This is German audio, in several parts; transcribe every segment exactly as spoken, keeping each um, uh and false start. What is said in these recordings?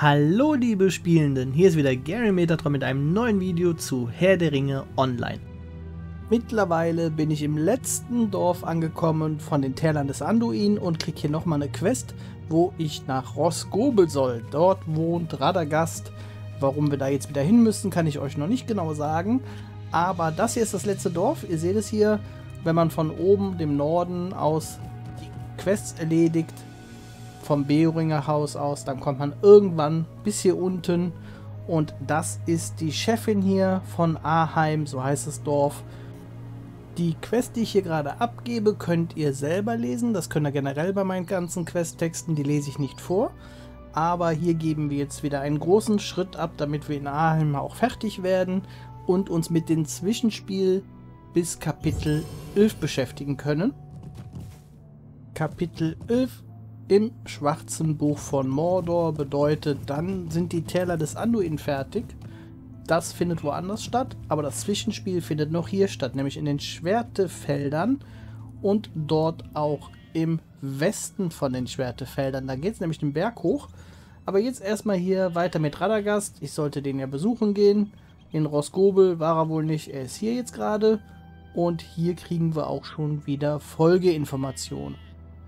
Hallo liebe Spielenden, hier ist wieder Gary Metatron mit einem neuen Video zu Herr der Ringe Online. Mittlerweile bin ich im letzten Dorf angekommen von den Tälern des Anduin und kriege hier nochmal eine Quest, wo ich nach Rhosgobel soll. Dort wohnt Radagast. Warum wir da jetzt wieder hin müssen, kann ich euch noch nicht genau sagen. Aber das hier ist das letzte Dorf. Ihr seht es hier, wenn man von oben, dem Norden aus, die Quests erledigt, vom Beoringer Haus aus, dann kommt man irgendwann bis hier unten und das ist die Chefin hier von Aheim, so heißt das Dorf. Die Quest, die ich hier gerade abgebe, könnt ihr selber lesen, das könnt ihr generell bei meinen ganzen Questtexten, die lese ich nicht vor, aber hier geben wir jetzt wieder einen großen Schritt ab, damit wir in Aheim auch fertig werden und uns mit dem Zwischenspiel bis Kapitel elf beschäftigen können. Kapitel elf im schwarzen Buch von Mordor bedeutet, dann sind die Täler des Anduin fertig. Das findet woanders statt, aber das Zwischenspiel findet noch hier statt, nämlich in den Schwertefeldern und dort auch im Westen von den Schwertefeldern. Da geht es nämlich den Berg hoch. Aber jetzt erstmal hier weiter mit Radagast. Ich sollte den ja besuchen gehen. In Rhosgobel war er wohl nicht, er ist hier jetzt gerade. Und hier kriegen wir auch schon wieder Folgeinformationen.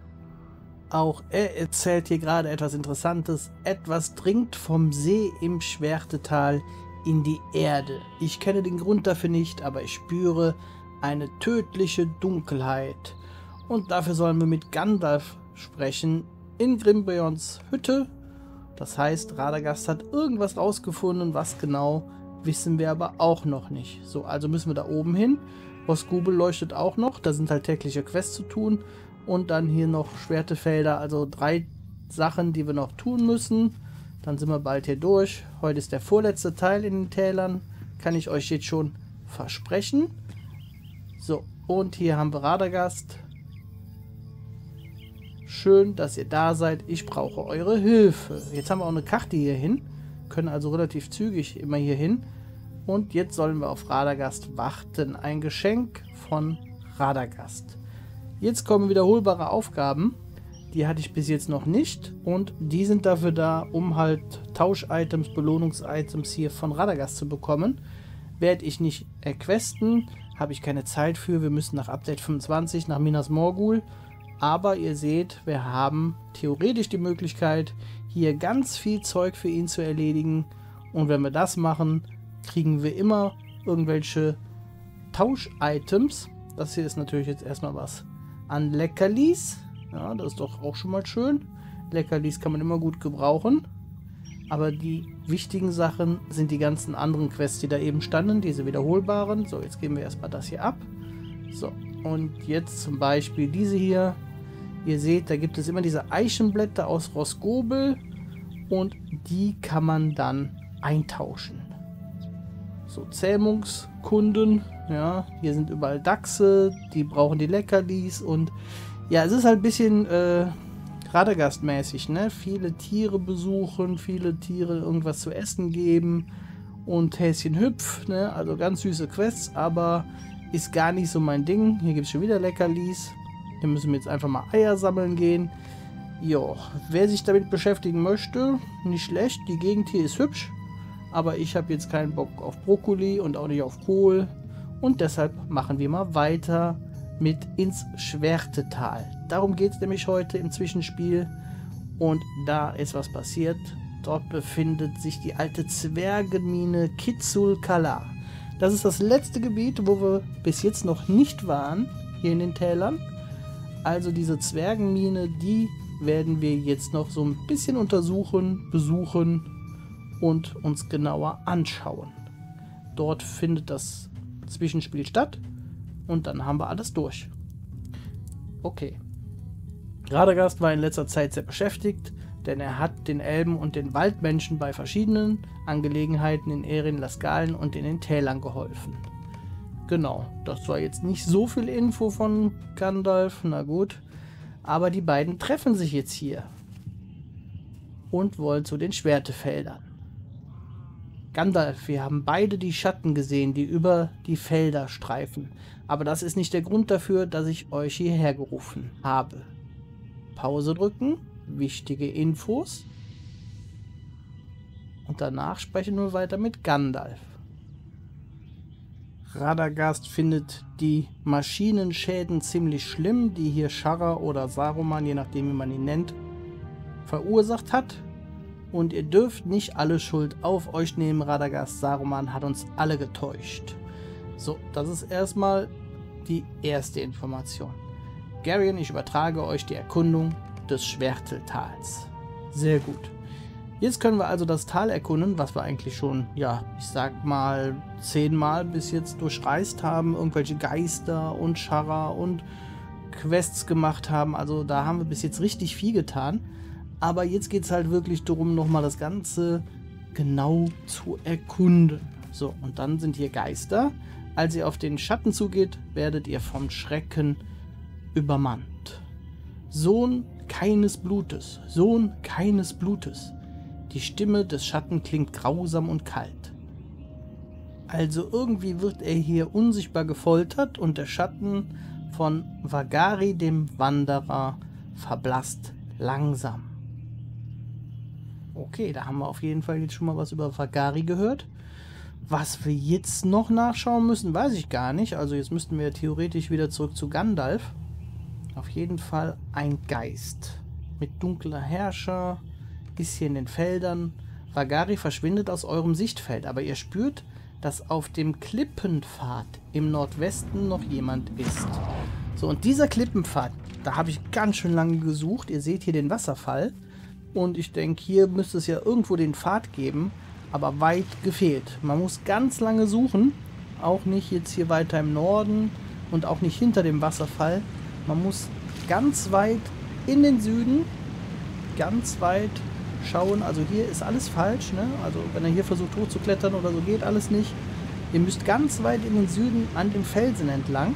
Auch er erzählt hier gerade etwas Interessantes. Etwas dringt vom See im Schwertetal in die Erde. Ich kenne den Grund dafür nicht, aber ich spüre eine tödliche Dunkelheit. Und dafür sollen wir mit Gandalf sprechen in Grimbeorns Hütte. Das heißt, Radagast hat irgendwas rausgefunden, was genau, wissen wir aber auch noch nicht. So, also müssen wir da oben hin. Rhosgobel leuchtet auch noch, da sind halt tägliche Quests zu tun. Und dann hier noch Schwertefelder, also drei Sachen, die wir noch tun müssen. Dann sind wir bald hier durch. Heute ist der vorletzte Teil in den Tälern. Kann ich euch jetzt schon versprechen. So, und hier haben wir Radagast. Schön, dass ihr da seid. Ich brauche eure Hilfe. Jetzt haben wir auch eine Karte hier hin. Können also relativ zügig immer hier hin. Und jetzt sollen wir auf Radagast warten. Ein Geschenk von Radagast. Jetzt kommen wiederholbare Aufgaben, die hatte ich bis jetzt noch nicht und die sind dafür da, um halt Tausch-Items, Belohnungs-Items hier von Radagast zu bekommen. Werde ich nicht erquesten, habe ich keine Zeit für, wir müssen nach Update fünfundzwanzig nach Minas Morgul, aber ihr seht, wir haben theoretisch die Möglichkeit, hier ganz viel Zeug für ihn zu erledigen und wenn wir das machen, kriegen wir immer irgendwelche Tausch-Items. Das hier ist natürlich jetzt erstmal was an Leckerlis. Ja, das ist doch auch schon mal schön. Leckerlis kann man immer gut gebrauchen. Aber die wichtigen Sachen sind die ganzen anderen Quests, die da eben standen, diese wiederholbaren. So, jetzt geben wir erstmal das hier ab. So, und jetzt zum Beispiel diese hier. Ihr seht, da gibt es immer diese Eichenblätter aus Rhosgobel und die kann man dann eintauschen. So, Zähmungskunden. Ja, hier sind überall Dachse, die brauchen die Leckerlis und ja, es ist halt ein bisschen äh, Radagast-mäßig, ne? Viele Tiere besuchen, viele Tiere irgendwas zu essen geben und Häschen hüpf, ne? Also ganz süße Quests, aber ist gar nicht so mein Ding. Hier gibt es schon wieder Leckerlis. Hier müssen wir jetzt einfach mal Eier sammeln gehen. Jo, wer sich damit beschäftigen möchte, nicht schlecht. Die Gegend hier ist hübsch, aber ich habe jetzt keinen Bock auf Brokkoli und auch nicht auf Kohl. Und deshalb machen wir mal weiter mit ins Schwertetal. Darum geht es nämlich heute im Zwischenspiel. Und da ist was passiert. Dort befindet sich die alte Zwergenmine Kizul-Kala. Das ist das letzte Gebiet, wo wir bis jetzt noch nicht waren, hier in den Tälern. Also diese Zwergenmine, die werden wir jetzt noch so ein bisschen untersuchen, besuchen und uns genauer anschauen. Dort findet das Zwischenspiel statt und dann haben wir alles durch. Okay. Radagast war in letzter Zeit sehr beschäftigt, denn er hat den Elben und den Waldmenschen bei verschiedenen Angelegenheiten in Erin, Lasgalen und in den Tälern geholfen. Genau, das war jetzt nicht so viel Info von Gandalf, na gut, aber die beiden treffen sich jetzt hier und wollen zu den Schwertefeldern. Gandalf, wir haben beide die Schatten gesehen, die über die Felder streifen. Aber das ist nicht der Grund dafür, dass ich euch hierher gerufen habe. Pause drücken, wichtige Infos. Und danach sprechen wir weiter mit Gandalf. Radagast findet die Maschinenschäden ziemlich schlimm, die hier Shara oder Saruman, je nachdem wie man ihn nennt, verursacht hat. Und ihr dürft nicht alle Schuld auf euch nehmen, Radagast. Saruman hat uns alle getäuscht. So, das ist erstmal die erste Information. Garion, ich übertrage euch die Erkundung des Schwerteltals. Sehr gut. Jetzt können wir also das Tal erkunden, was wir eigentlich schon, ja, ich sag mal, zehnmal bis jetzt durchreist haben. Irgendwelche Geister und Shara und Quests gemacht haben. Also da haben wir bis jetzt richtig viel getan. Aber jetzt geht es halt wirklich darum, nochmal das Ganze genau zu erkunden. So, und dann sind hier Geister. Als ihr auf den Schatten zugeht, werdet ihr vom Schrecken übermannt. Sohn keines Blutes, Sohn keines Blutes. Die Stimme des Schatten klingt grausam und kalt. Also irgendwie wird er hier unsichtbar gefoltert und der Schatten von Vagari, dem Wanderer, verblasst langsam. Okay, da haben wir auf jeden Fall jetzt schon mal was über Vagari gehört. Was wir jetzt noch nachschauen müssen, weiß ich gar nicht. Also jetzt müssten wir theoretisch wieder zurück zu Gandalf. Auf jeden Fall ein Geist. Mit dunkler Herrscher, ist hier in den Feldern. Vagari verschwindet aus eurem Sichtfeld, aber ihr spürt, dass auf dem Klippenpfad im Nordwesten noch jemand ist. So, und dieser Klippenpfad, da habe ich ganz schön lange gesucht. Ihr seht hier den Wasserfall. Und ich denke, hier müsste es ja irgendwo den Pfad geben, aber weit gefehlt. Man muss ganz lange suchen, auch nicht jetzt hier weiter im Norden und auch nicht hinter dem Wasserfall. Man muss ganz weit in den Süden, ganz weit schauen. Also hier ist alles falsch, ne? Also wenn er hier versucht hochzuklettern oder so, geht alles nicht. Ihr müsst ganz weit in den Süden an dem Felsen entlang.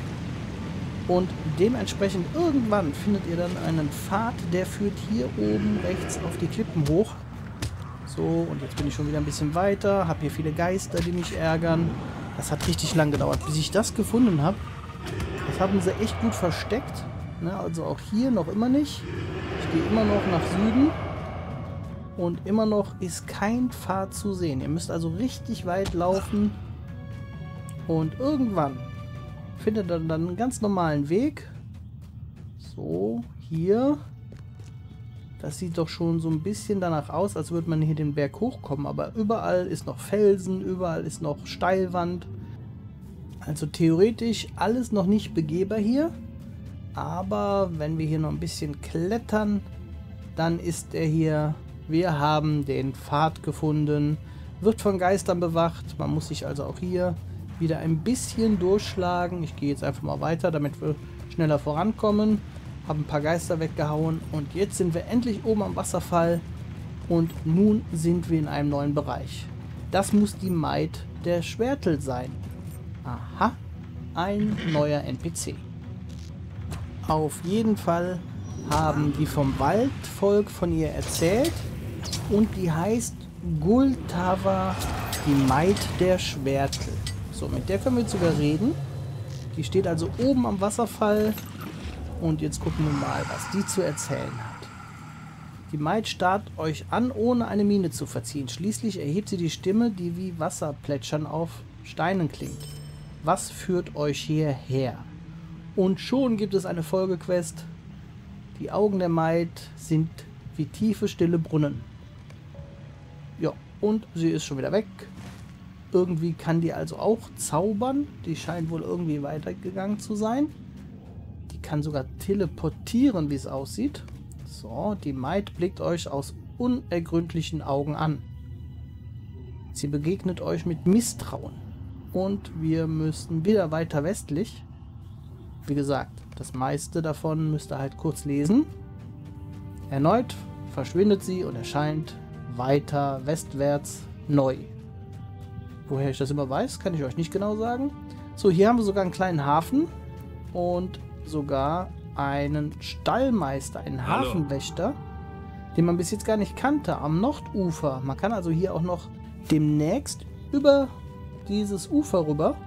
Und dementsprechend irgendwann findet ihr dann einen Pfad, der führt hier oben rechts auf die Klippen hoch. So, und jetzt bin ich schon wieder ein bisschen weiter, habe hier viele Geister, die mich ärgern. Das hat richtig lang gedauert, bis ich das gefunden habe. Das haben sie echt gut versteckt. Ne, also auch hier noch immer nicht. Ich gehe immer noch nach Süden. Und immer noch ist kein Pfad zu sehen. Ihr müsst also richtig weit laufen. Und irgendwann findet ihr dann einen ganz normalen Weg. So, hier. Das sieht doch schon so ein bisschen danach aus, als würde man hier den Berg hochkommen. Aber überall ist noch Felsen, überall ist noch Steilwand. Also theoretisch alles noch nicht begehbar hier. Aber wenn wir hier noch ein bisschen klettern, dann ist er hier. Wir haben den Pfad gefunden. Wird von Geistern bewacht. Man muss sich also auch hier wieder ein bisschen durchschlagen. Ich gehe jetzt einfach mal weiter, damit wir schneller vorankommen. Habe ein paar Geister weggehauen und jetzt sind wir endlich oben am Wasserfall und nun sind wir in einem neuen Bereich. Das muss die Maid der Schwertel sein. Aha, ein neuer N P C. Auf jeden Fall haben die vom Waldvolk von ihr erzählt und die heißt Gultava, die Maid der Schwertel. So, mit der können wir sogar reden. Die steht also oben am Wasserfall. Und jetzt gucken wir mal, was die zu erzählen hat. Die Maid starrt euch an, ohne eine Miene zu verziehen. Schließlich erhebt sie die Stimme, die wie Wasserplätschern auf Steinen klingt. Was führt euch hierher? Und schon gibt es eine Folgequest. Die Augen der Maid sind wie tiefe, stille Brunnen. Ja, und sie ist schon wieder weg. Irgendwie kann die also auch zaubern. Die scheint wohl irgendwie weitergegangen zu sein. Kann sogar teleportieren, wie es aussieht. So, die Maid blickt euch aus unergründlichen Augen an. Sie begegnet euch mit Misstrauen. Und wir müssen wieder weiter westlich. Wie gesagt, das meiste davon müsst ihr halt kurz lesen. Erneut verschwindet sie und erscheint weiter westwärts neu. Woher ich das immer weiß, kann ich euch nicht genau sagen. So, hier haben wir sogar einen kleinen Hafen. Und sogar einen Stallmeister, einen Hallo. Hafenwächter, den man bis jetzt gar nicht kannte, am Nordufer. Man kann also hier auch noch demnächst über dieses Ufer rüber.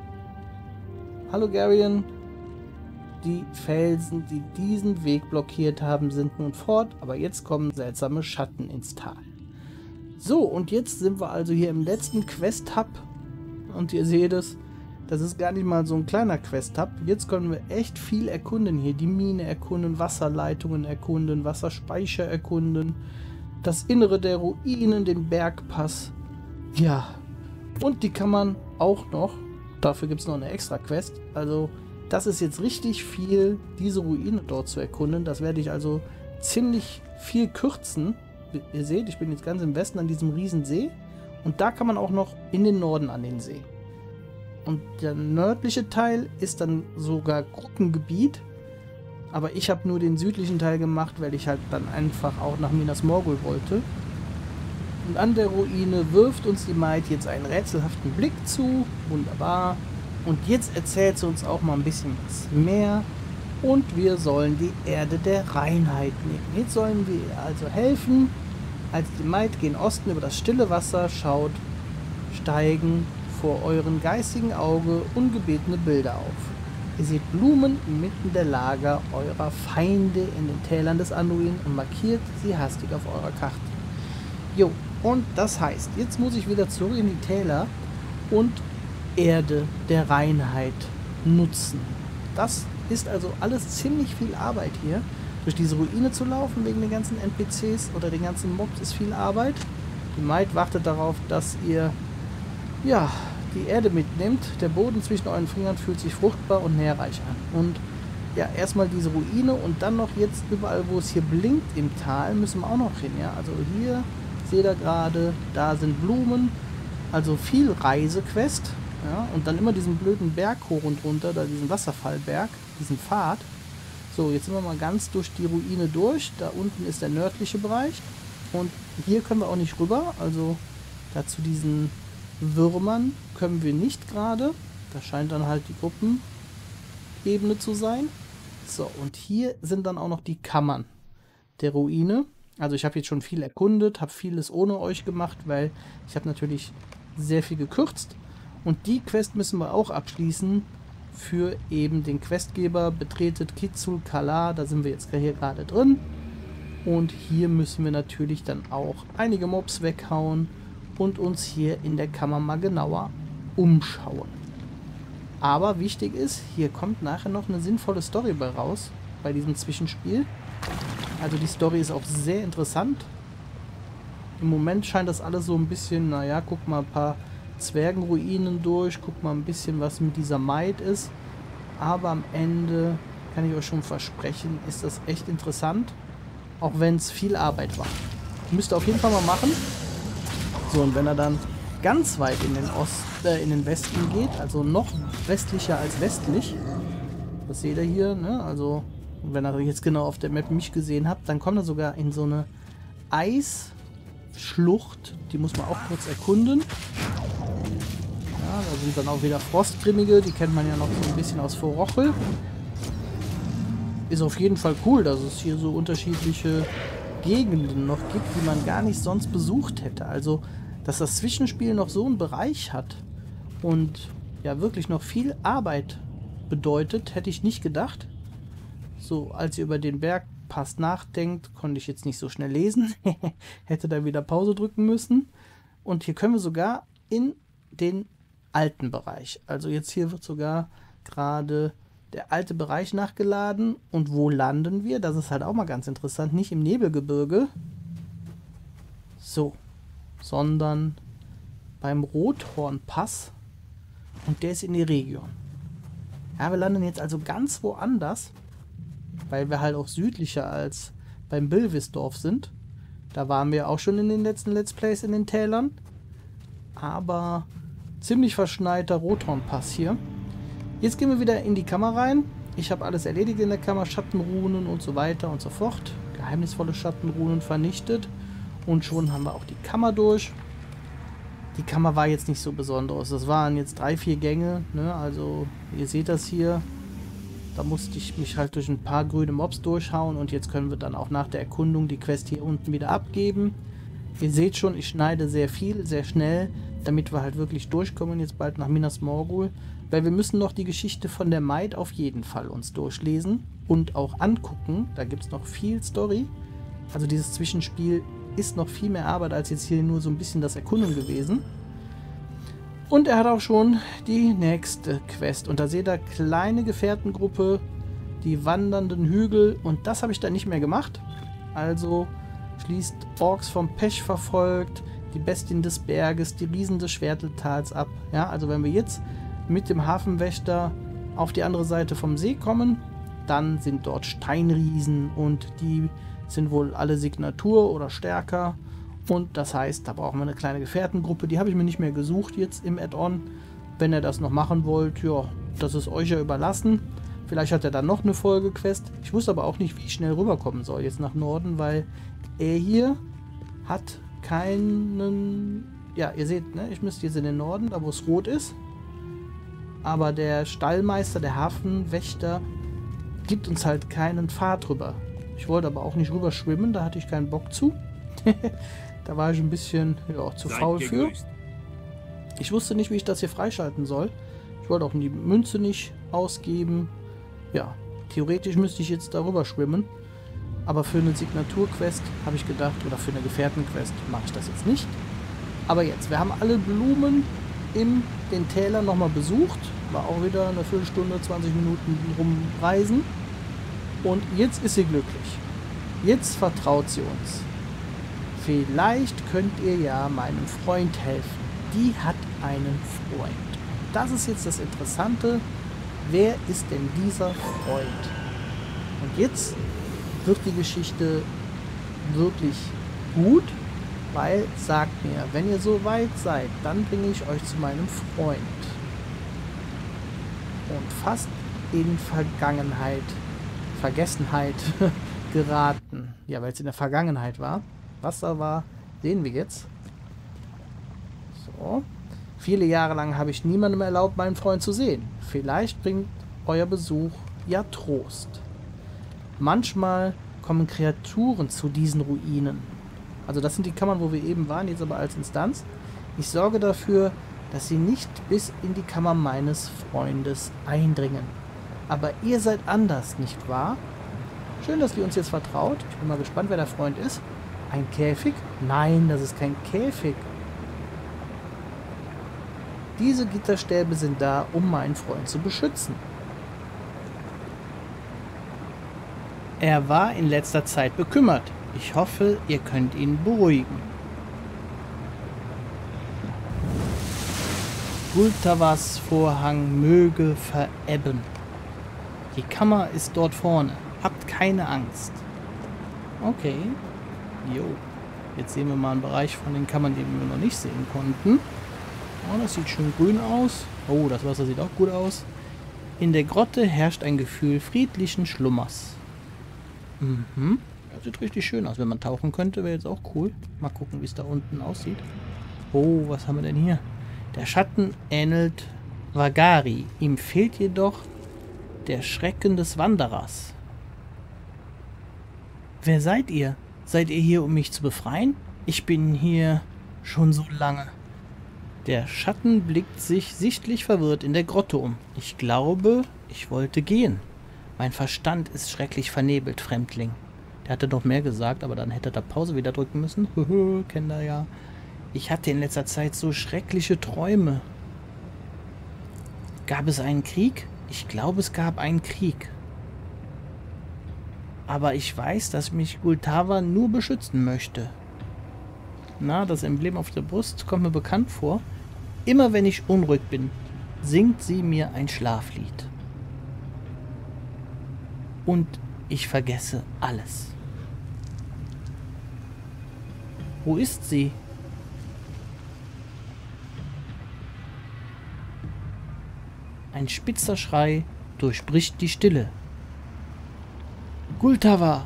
Hallo Garion. Die Felsen, die diesen Weg blockiert haben, sind nun fort, aber jetzt kommen seltsame Schatten ins Tal. So, und jetzt sind wir also hier im letzten Quest-Hub. Und ihr seht es, das ist gar nicht mal so ein kleiner Quest-Hub. Jetzt können wir echt viel erkunden hier. Die Mine erkunden, Wasserleitungen erkunden, Wasserspeicher erkunden, das Innere der Ruinen, den Bergpass. Ja, und die kann man auch noch, dafür gibt es noch eine extra Quest. Also, das ist jetzt richtig viel, diese Ruine dort zu erkunden. Das werde ich also ziemlich viel kürzen. Ihr seht, ich bin jetzt ganz im Westen an diesem riesen See. Und da kann man auch noch in den Norden an den See. Und der nördliche Teil ist dann sogar Gruppengebiet. Aber ich habe nur den südlichen Teil gemacht, weil ich halt dann einfach auch nach Minas Morgul wollte. Und an der Ruine wirft uns die Maid jetzt einen rätselhaften Blick zu. Wunderbar. Und jetzt erzählt sie uns auch mal ein bisschen was mehr. Und wir sollen die Erde der Reinheit nehmen. Jetzt sollen wir ihr also helfen. Als die Maid gen Osten über das stille Wasser schaut, steigen vor euren geistigen Auge ungebetene Bilder auf. Ihr seht Blumen inmitten der Lager eurer Feinde in den Tälern des Anduin und markiert sie hastig auf eurer Karte. Jo, und das heißt, jetzt muss ich wieder zurück in die Täler und Erde der Reinheit nutzen. Das ist also alles ziemlich viel Arbeit hier. Durch diese Ruine zu laufen, wegen den ganzen N P Cs oder den ganzen Mobs, ist viel Arbeit. Die Maid wartet darauf, dass ihr ja, die Erde mitnimmt. Der Boden zwischen euren Fingern fühlt sich fruchtbar und nährreich an. Und ja, erstmal diese Ruine und dann noch jetzt überall, wo es hier blinkt im Tal, müssen wir auch noch hin. Ja? Also hier seht ihr gerade, da sind Blumen. Also viel Reisequest. Ja? Und dann immer diesen blöden Berg hoch und runter, da diesen Wasserfallberg, diesen Pfad. So, jetzt sind wir mal ganz durch die Ruine durch. Da unten ist der nördliche Bereich. Und hier können wir auch nicht rüber. Also da zu diesen Würmern können wir nicht gerade. Das scheint dann halt die Gruppenebene zu sein. So, und hier sind dann auch noch die Kammern der Ruine. Also ich habe jetzt schon viel erkundet, habe vieles ohne euch gemacht, weil ich habe natürlich sehr viel gekürzt. Und die Quest müssen wir auch abschließen. Für eben den Questgeber betretet Kizul Kala, da sind wir jetzt hier gerade drin. Und hier müssen wir natürlich dann auch einige Mobs weghauen und uns hier in der Kammer mal genauer umschauen. Aber wichtig ist, hier kommt nachher noch eine sinnvolle Story bei raus, bei diesem Zwischenspiel. Also die Story ist auch sehr interessant. Im Moment scheint das alles so ein bisschen, naja, guck mal, ein paar Zwergenruinen durch, guck mal ein bisschen, was mit dieser Maid ist. Aber am Ende, kann ich euch schon versprechen, ist das echt interessant. Auch wenn es viel Arbeit war. Müsst ihr auf jeden Fall mal machen. So, und wenn er dann ganz weit in den Ost, äh, in den Westen geht, also noch westlicher als westlich, das seht ihr hier, ne? Also, wenn ihr jetzt genau auf der Map mich gesehen habt, dann kommt er sogar in so eine Eisschlucht. Die muss man auch kurz erkunden. Ja, da sind dann auch wieder Frostgrimmige, die kennt man ja noch so ein bisschen aus Vorrochel. Ist auf jeden Fall cool, dass es hier so unterschiedliche Gegenden noch gibt, die man gar nicht sonst besucht hätte. Also, dass das Zwischenspiel noch so einen Bereich hat und ja wirklich noch viel Arbeit bedeutet, hätte ich nicht gedacht. So, als ihr über den Bergpass nachdenkt, konnte ich jetzt nicht so schnell lesen. Hätte da wieder Pause drücken müssen. Und hier können wir sogar in den alten Bereich. Also jetzt hier wird sogar gerade der alte Bereich nachgeladen. Und wo landen wir? Das ist halt auch mal ganz interessant. Nicht im Nebelgebirge. So. Sondern beim Rothornpass. Und der ist in die Region. Ja, wir landen jetzt also ganz woanders. Weil wir halt auch südlicher als beim Bilvisdorf sind. Da waren wir auch schon in den letzten Let's Plays in den Tälern. Aber ziemlich verschneiter Rothornpass hier. Jetzt gehen wir wieder in die Kammer rein. Ich habe alles erledigt in der Kammer. Schattenrunen und so weiter und so fort. Geheimnisvolle Schattenrunen vernichtet. Und schon haben wir auch die Kammer durch. Die Kammer war jetzt nicht so besonderes. Das waren jetzt drei, vier Gänge. Ne? Also ihr seht das hier. Da musste ich mich halt durch ein paar grüne Mobs durchhauen. Und jetzt können wir dann auch nach der Erkundung die Quest hier unten wieder abgeben. Ihr seht schon, ich schneide sehr viel, sehr schnell, damit wir halt wirklich durchkommen jetzt bald nach Minas Morgul. Weil wir müssen noch die Geschichte von der Maid auf jeden Fall uns durchlesen und auch angucken. Da gibt es noch viel Story. Also dieses Zwischenspiel ist noch viel mehr Arbeit als jetzt hier nur so ein bisschen das Erkunden gewesen. Und er hat auch schon die nächste Quest. Und da seht ihr kleine Gefährtengruppe, die wandernden Hügel. Und das habe ich dann nicht mehr gemacht. Also schließt Orks vom Pech verfolgt, die Bestien des Berges, die Riesen des Schwerteltals ab. Ja, also wenn wir jetzt mit dem Hafenwächter auf die andere Seite vom See kommen, dann sind dort Steinriesen und die sind wohl alle Signatur oder stärker. Und das heißt, da brauchen wir eine kleine Gefährtengruppe. Die habe ich mir nicht mehr gesucht jetzt im Add-on. Wenn ihr das noch machen wollt, ja, das ist euch ja überlassen. Vielleicht hat er dann noch eine Folgequest. Ich wusste aber auch nicht, wie ich schnell rüberkommen soll jetzt nach Norden, weil er hier hat keinen... Ja, ihr seht, ne, ich müsste jetzt in den Norden, da wo es rot ist. Aber der Stallmeister, der Hafenwächter, gibt uns halt keinen Pfad rüber. Ich wollte aber auch nicht rüber schwimmen, da hatte ich keinen Bock zu. Da war ich ein bisschen ja, zu faul für. Ich wusste nicht, wie ich das hier freischalten soll. Ich wollte auch die Münze nicht ausgeben. Ja, theoretisch müsste ich jetzt darüber schwimmen. Aber für eine Signaturquest habe ich gedacht, oder für eine Gefährtenquest mache ich das jetzt nicht. Aber jetzt, wir haben alle Blumen in den Tälern nochmal besucht. War auch wieder eine Viertelstunde, zwanzig Minuten rumreisen. Und jetzt ist sie glücklich. Jetzt vertraut sie uns. Vielleicht könnt ihr ja meinem Freund helfen. Die hat einen Freund. Das ist jetzt das Interessante. Wer ist denn dieser Freund? Und jetzt wird die Geschichte wirklich gut, weil, sagt mir, wenn ihr so weit seid, dann bringe ich euch zu meinem Freund. Und fast in Vergangenheit, Vergessenheit geraten. Ja, weil es in der Vergangenheit war. Was da war, sehen wir jetzt. So. Viele Jahre lang habe ich niemandem erlaubt, meinen Freund zu sehen. Vielleicht bringt euer Besuch ja Trost. Manchmal kommen Kreaturen zu diesen Ruinen. Also das sind die Kammern, wo wir eben waren, jetzt aber als Instanz. Ich sorge dafür, dass sie nicht bis in die Kammer meines Freundes eindringen. Aber ihr seid anders, nicht wahr? Schön, dass ihr uns jetzt vertraut. Ich bin mal gespannt, wer der Freund ist. Ein Käfig? Nein, das ist kein Käfig. Diese Gitterstäbe sind da, um meinen Freund zu beschützen. Er war in letzter Zeit bekümmert. Ich hoffe, ihr könnt ihn beruhigen. Gultavas Vorhang möge verebben. Die Kammer ist dort vorne. Habt keine Angst. Okay. Jo. Jetzt sehen wir mal einen Bereich von den Kammern, den wir noch nicht sehen konnten. Oh, das sieht schön grün aus. Oh, das Wasser sieht auch gut aus. In der Grotte herrscht ein Gefühl friedlichen Schlummers. Mhm. Das sieht richtig schön aus. Wenn man tauchen könnte, wäre jetzt auch cool. Mal gucken, wie es da unten aussieht. Oh, was haben wir denn hier? Der Schatten ähnelt Vagari. Ihm fehlt jedoch der Schrecken des Wanderers. Wer seid ihr? Seid ihr hier, um mich zu befreien? Ich bin hier schon so lange. Der Schatten blickt sich sichtlich verwirrt in der Grotte um. Ich glaube, ich wollte gehen. Mein Verstand ist schrecklich vernebelt, Fremdling. Der hatte noch mehr gesagt, aber dann hätte er da Pause wieder drücken müssen. Kennt er ja. Ich hatte in letzter Zeit so schreckliche Träume. Gab es einen Krieg? Ich glaube, es gab einen Krieg. Aber ich weiß, dass mich Gultava nur beschützen möchte. Na, das Emblem auf der Brust kommt mir bekannt vor. Immer wenn ich unruhig bin, singt sie mir ein Schlaflied. Und ich vergesse alles. Wo ist sie? Ein spitzer Schrei durchbricht die Stille. Gultava!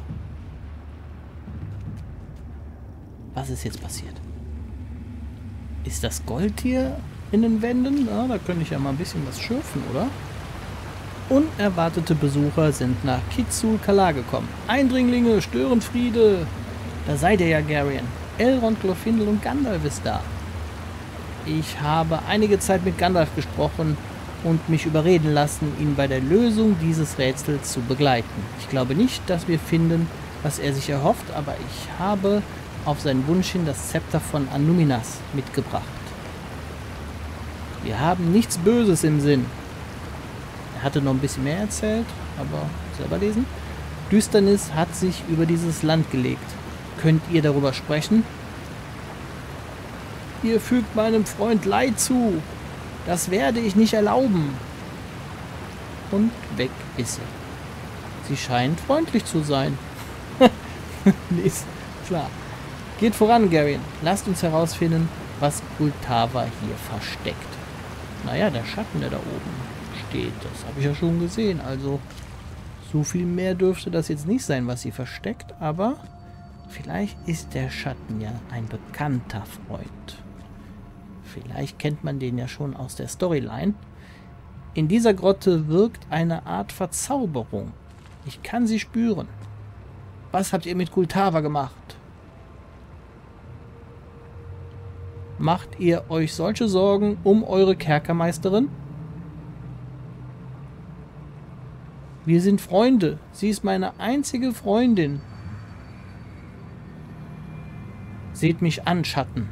Was ist jetzt passiert? Ist das Gold hier in den Wänden? Ja, da könnte ich ja mal ein bisschen was schürfen, oder? Unerwartete Besucher sind nach Kizul Kala gekommen. Eindringlinge, Störenfriede! Da seid ihr ja, Garion. Elrond, Glorfindel und Gandalf ist da. Ich habe einige Zeit mit Gandalf gesprochen und mich überreden lassen, ihn bei der Lösung dieses Rätsels zu begleiten. Ich glaube nicht, dass wir finden, was er sich erhofft, aber ich habe auf seinen Wunsch hin das Zepter von Anuminas mitgebracht. Wir haben nichts Böses im Sinn. Er hatte noch ein bisschen mehr erzählt, aber selber lesen. Düsternis hat sich über dieses Land gelegt. Könnt ihr darüber sprechen? Ihr fügt meinem Freund Leid zu. Das werde ich nicht erlauben. Und weg ist sie. Sie scheint freundlich zu sein. Ist klar. Geht voran, Garion. Lasst uns herausfinden, was Kultava hier versteckt. Naja, der Schatten, der da oben steht, das habe ich ja schon gesehen. Also, so viel mehr dürfte das jetzt nicht sein, was sie versteckt. Aber vielleicht ist der Schatten ja ein bekannter Freund. Vielleicht kennt man den ja schon aus der Storyline. In dieser Grotte wirkt eine Art Verzauberung. Ich kann sie spüren. Was habt ihr mit Kultava gemacht? Macht ihr euch solche Sorgen um eure Kerkermeisterin? Wir sind Freunde. Sie ist meine einzige Freundin. Seht mich an, Schatten.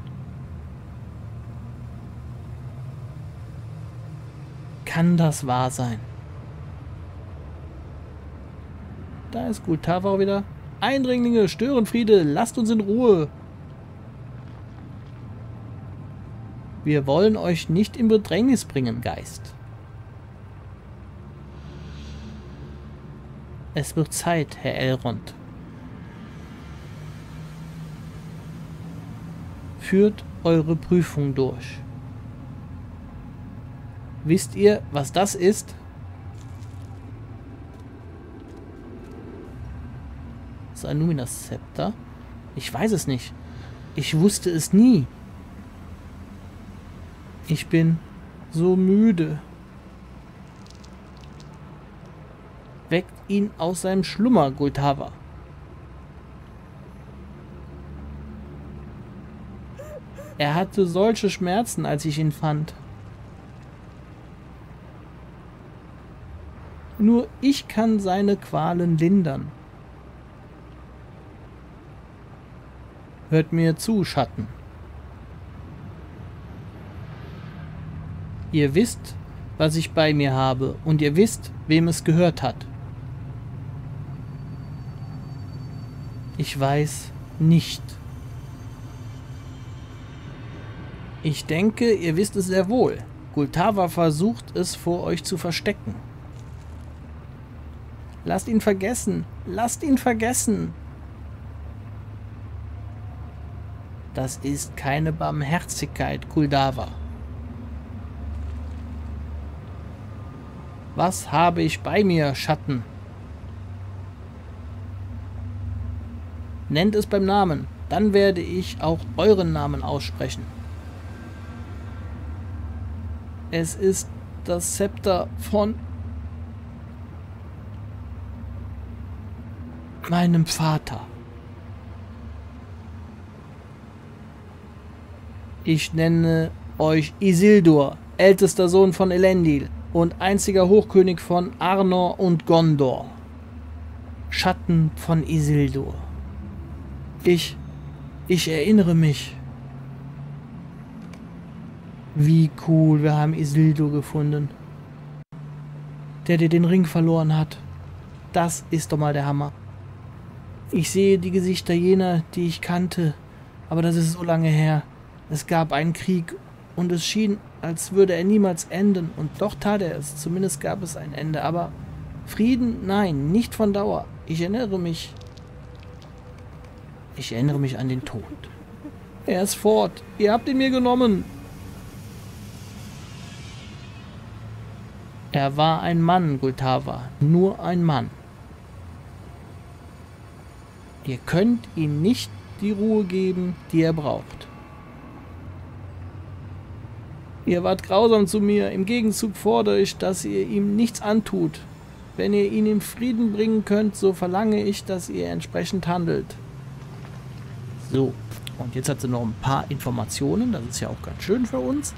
Kann das wahr sein? Da ist Kultava wieder. Eindringlinge, Störenfriede, lasst uns in Ruhe. Wir wollen euch nicht in Bedrängnis bringen, Geist. Es wird Zeit, Herr Elrond. Führt eure Prüfung durch. Wisst ihr, was das ist? Das Anuminas-Zepter? Ich weiß es nicht. Ich wusste es nie. Ich bin so müde. Weckt ihn aus seinem Schlummer, Kultava. Er hatte solche Schmerzen, als ich ihn fand. Nur ich kann seine Qualen lindern. Hört mir zu, Schatten. Ihr wisst, was ich bei mir habe, und ihr wisst, wem es gehört hat. Ich weiß nicht. Ich denke, ihr wisst es sehr wohl. Kultava versucht es vor euch zu verstecken. Lasst ihn vergessen. Lasst ihn vergessen. Das ist keine Barmherzigkeit, Kultava. Was habe ich bei mir, Schatten? Nennt es beim Namen, dann werde ich auch euren Namen aussprechen. Es ist das Zepter von meinem Vater. Ich nenne euch Isildur, ältester Sohn von Elendil und einziger Hochkönig von Arnor und Gondor. Schatten von Isildur. Ich, ich erinnere mich. Wie cool, wir haben Isildur gefunden. Der, der den Ring verloren hat. Das ist doch mal der Hammer. Ich sehe die Gesichter jener, die ich kannte, aber das ist so lange her. Es gab einen Krieg und es schien, als würde er niemals enden. Und doch tat er es. Zumindest gab es ein Ende. Aber Frieden? Nein, nicht von Dauer. Ich erinnere mich. Ich erinnere mich an den Tod. Er ist fort. Ihr habt ihn mir genommen. Er war ein Mann, Kultava. Nur ein Mann. Ihr könnt ihm nicht die Ruhe geben, die er braucht. Ihr wart grausam zu mir. Im Gegenzug fordere ich, dass ihr ihm nichts antut. Wenn ihr ihn in Frieden bringen könnt, so verlange ich, dass ihr entsprechend handelt. So, und jetzt hat sie noch ein paar Informationen. Das ist ja auch ganz schön für uns.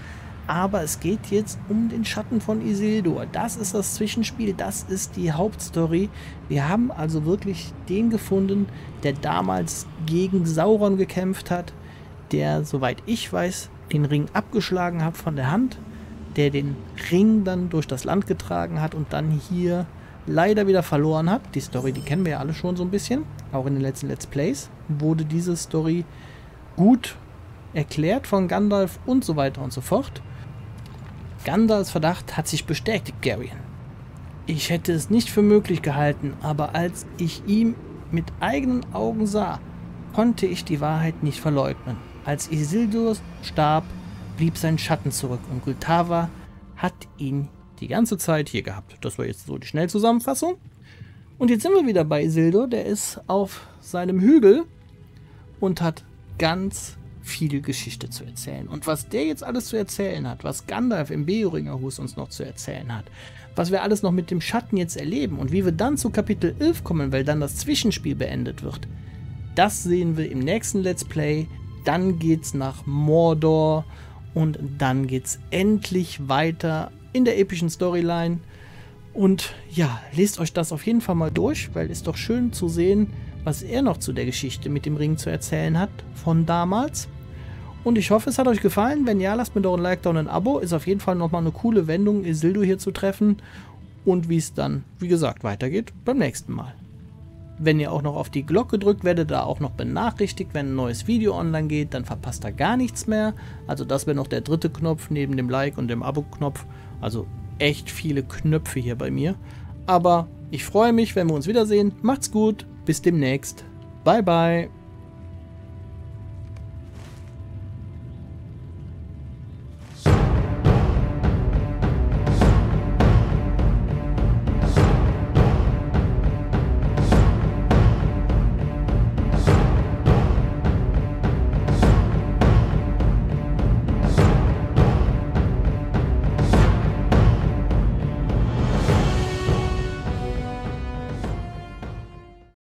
Aber es geht jetzt um den Schatten von Isildur. Das ist das Zwischenspiel, das ist die Hauptstory. Wir haben also wirklich den gefunden, der damals gegen Sauron gekämpft hat, der, soweit ich weiß, den Ring abgeschlagen hat von der Hand, der den Ring dann durch das Land getragen hat und dann hier leider wieder verloren hat. Die Story, die kennen wir ja alle schon so ein bisschen. Auch in den letzten Let's Plays wurde diese Story gut erklärt von Gandalf und so weiter und so fort. Gandalfs Verdacht hat sich bestätigt, Garion. Ich hätte es nicht für möglich gehalten, aber als ich ihn mit eigenen Augen sah, konnte ich die Wahrheit nicht verleugnen. Als Isildur starb, blieb sein Schatten zurück und Gültawa hat ihn die ganze Zeit hier gehabt. Das war jetzt so die Schnellzusammenfassung. Und jetzt sind wir wieder bei Isildur, der ist auf seinem Hügel und hat ganz viel Geschichte zu erzählen. Und was der jetzt alles zu erzählen hat, was Gandalf im Beoringerhus uns noch zu erzählen hat, was wir alles noch mit dem Schatten jetzt erleben und wie wir dann zu Kapitel elf kommen, weil dann das Zwischenspiel beendet wird, das sehen wir im nächsten Let's Play. Dann geht's nach Mordor und dann geht's endlich weiter in der epischen Storyline. Und ja, lest euch das auf jeden Fall mal durch, weil es doch schön zu sehen, was er noch zu der Geschichte mit dem Ring zu erzählen hat von damals. Und ich hoffe, es hat euch gefallen. Wenn ja, lasst mir doch ein Like da und ein Abo. Ist auf jeden Fall nochmal eine coole Wendung, Isildur hier zu treffen. Und wie es dann, wie gesagt, weitergeht beim nächsten Mal. Wenn ihr auch noch auf die Glocke drückt, werdet ihr auch noch benachrichtigt, wenn ein neues Video online geht. Dann verpasst ihr gar nichts mehr. Also das wäre noch der dritte Knopf neben dem Like und dem Abo-Knopf. Also echt viele Knöpfe hier bei mir. Aber ich freue mich, wenn wir uns wiedersehen. Macht's gut, bis demnächst. Bye, bye.